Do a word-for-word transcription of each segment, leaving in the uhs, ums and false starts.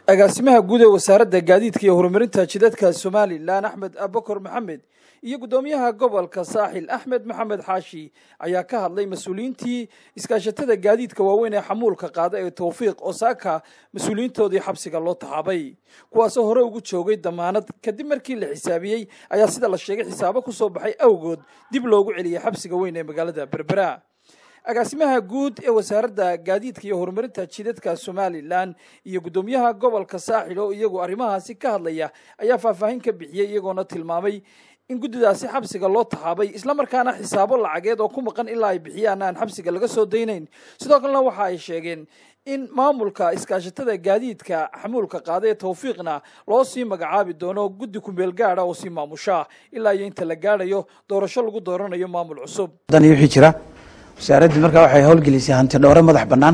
agaasimaha guud ee wasaaradda gaadiidka iyo horumarinta jidadka Soomaaliland Axmed Abakar Maxamed iyo gudoomiyaha gobolka Saaxil Axmed Maxamed Xaashi ayaa ka hadlay mas'uuliyiintii iskaashatada gaadiidka waaweyn ee xamuulka qaada ee Tawfiiq Osaka mas'uuliyiintoodii xabsiga loo taxaabay kuwaas oo hore ugu joogay damaanad kadib markii la xisaabiyay ayaa sida la sheegay xisaabo ku soo baxay awgood dib loogu celiyay xabsiga weyn ee magaalada Berbera agaasimaha guud ee wasaaradda gaadiidka iyo horumarinta jidadka Soomaaliland iyo gudoomiyaha gobolka Saaxil oo iyagu arrimahaasi ka hadlaya ayaa faahfaahin ka bixiyay iyagoona tilmaamay in guddidaasi xabsiga loo taxaabay isla markaana xisaabo lacageed oo ku maqan ilaa ay bixiyaan aan xabsiga laga soo daynayn sidoo kalena waxa ay sheegeen in maamulka iskaashatada gaadiidka xamuulka qaada ee Tawfiiqna loo sii magacaabi doono guddi ku meel gaar ah oo si maamusha ilaa inta la gaarayo doorasho lagu dooranayo maamul cusub dan iyo wixii jira wasaaraddu markaa waxay howlgelisay hanti dhowre madax bannaan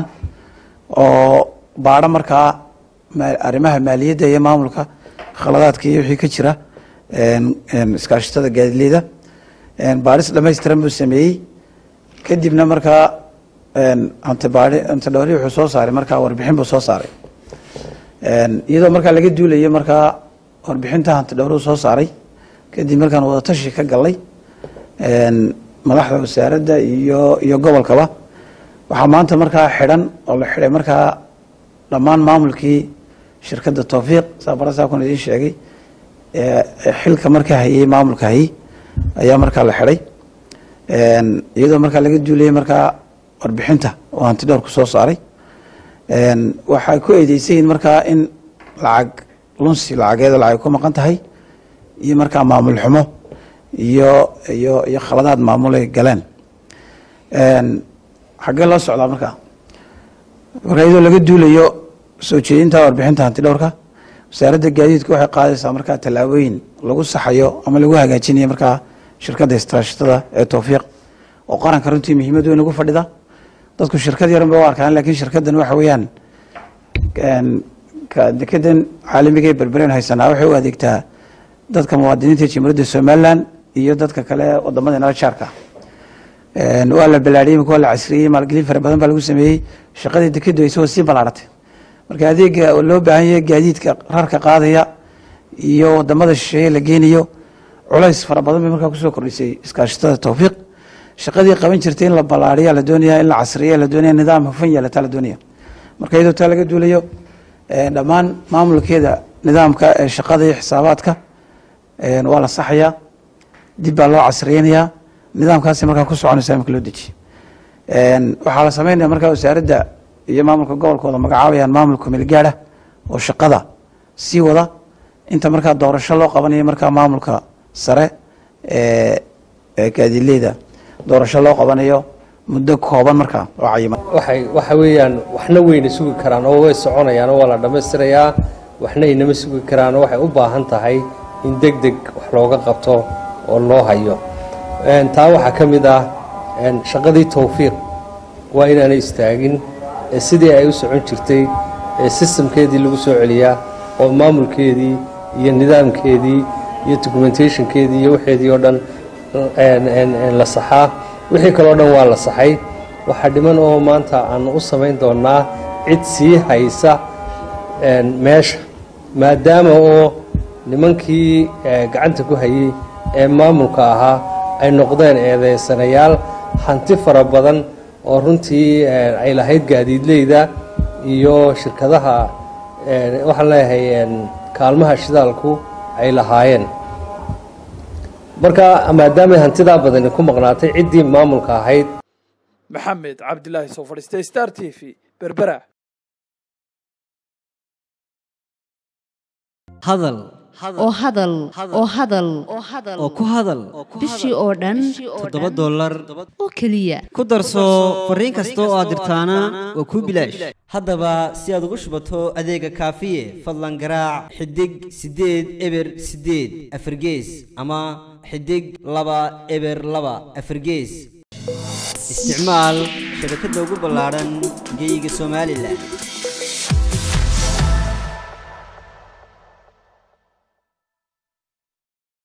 oo baadho markaa arrimaha maaliyadda iyo maamulka khaladaadka iyo wixii ka jira iskaashatada gaadiidleyda baadhis dhammaystiran buu sameeyey kadibna markaa hanti baadhi hanti dhowre wuxuu soo saaray markaa warbixin buu soo saaray iyadoo markaa laga duulayo markaa warbixinta hanti dhowre soo saaray kadib markaan wada tashi ka galnay madaxda wasaaradda iyo iyo gobolkaba waxaa maanta markaa xidhan oo la xidhay markaa dhammaan maamulkii shirkadda Tawfiiq saabarasaa kun idin sheegay ee xilka markaa hayay maamulka hayay ayaa markaa la xidhay iyadoo markaa laga duulay markaa warbixinta oo hanti dhowr ku soo saaray waxay ku eedeysay markaa in lacag lunsi lacageeda lacag ku maqan tahay iyo markaa maamul xumo iyo iyo iyo khaladaad maamulay galeen een xagee loo socdaa markaa waraydo laga duulayo soo jeedinta warbixinta hanti dhowrka wasaaradda gaadiidku waxay qaadaysaa markaa talaabooyin lagu saxayo ama lagu hagaajinayo markaa shirkadda iskaashatada ee Tawfiiq oo qaranka runtii muhiimad weyn ugu fadhida dadku shirkad yar ma arkaan laakiin shirkaddan waxa weeyaan een ka dekedan caalamiga ee Berbera haysanaa waxay u adeegtaa dadka muwaadiniinta Jamhuuriyadda Soomaaliland iyo dadka kale wadamada nala jaarka een waa la balaadhiyay kuwa la casriyay maalgelin fara badan baa lagu sameeyay shaqadii dekedu ay soo sii balaaratay marka adeega loo baahan yahay gaadiidka rarka qaadaya iyo wadamada shisheeye la geenayo culays fara badan bay markaa ku soo kordhisay iskaashatada Tawfiiq shaqadii qaban jirtay in la balaadhiyo la doonayaa in la casriyo la doonayaa nidaam hufan yeelata la doonayaa marka iyadoo taa laga duulayo ee dhammaan maamulkeeda nidaamka ee shaqada iyo xisaabaadka een waa la saxayaa dib baa loo casriyeenayaa nidaamkaasi markaa ku soconaysa marka loo dejiyo een waxaa la sameeyaa markaa wasaaradda iyo maamulka gobolkooda magacaabayaan maamulka meel gaar ah oo shaqada si wada inta markaa doorasho loo qabanayo markaa maamulka sare ee gaadiidleyda doorasho loo qabanayo muddo kooban markaa oo cayiman waxay waxa weeyaan waxna weyna sugi karaan oo way soconayaan oo la dhameystirayaa waxna inama sugi karaan oo waxay u baahan tahay in degdeg wax looga qabto oo loo hayo een taa waxa kamid ah een shaqadii Tawfiiq waa inaanay istaagin sidii ay u socon jirtay ee systemkeedii lagu soo celiyaa oo maamulkeedii iyo nidaamkeedii iyo documentationkeedii iyo waxeedii oo dhan een la saxaa wixii kale oo dhan waa la saxay waxa dhiman oo maanta aan u sameyn doonaa cid sii haysa een meesha maadaama oo nimankii gacanta ku hayay ee maamulka ahaa ay noqdeen eedeysanayaal hanti fara badan oo runtii ay lahayd gaadiidleyda iyo shirkadaha waxaan leeyahay kaalmaha shidaalku ay lahaayeen marka maadaama hantidaa badan ku maqnaatay ciddii maamulka ahayd Maxamed Cabdilaahi soo fadhiistay Star T V Berbera hadal oo hadal oo hadal oo ku hadal bishii oo dhan toddoba dollar oo kaliya ku darso fariin kasta oo aad dirtaana waa ku bilaash haddaba si aad ugu shubato adeega kaafiye fadlan garaac xidig sideed eber sideed afargees ama xidig laba eber laba afargees isticmaal shabakadda ugu ballaaran geyga Soomaaliland.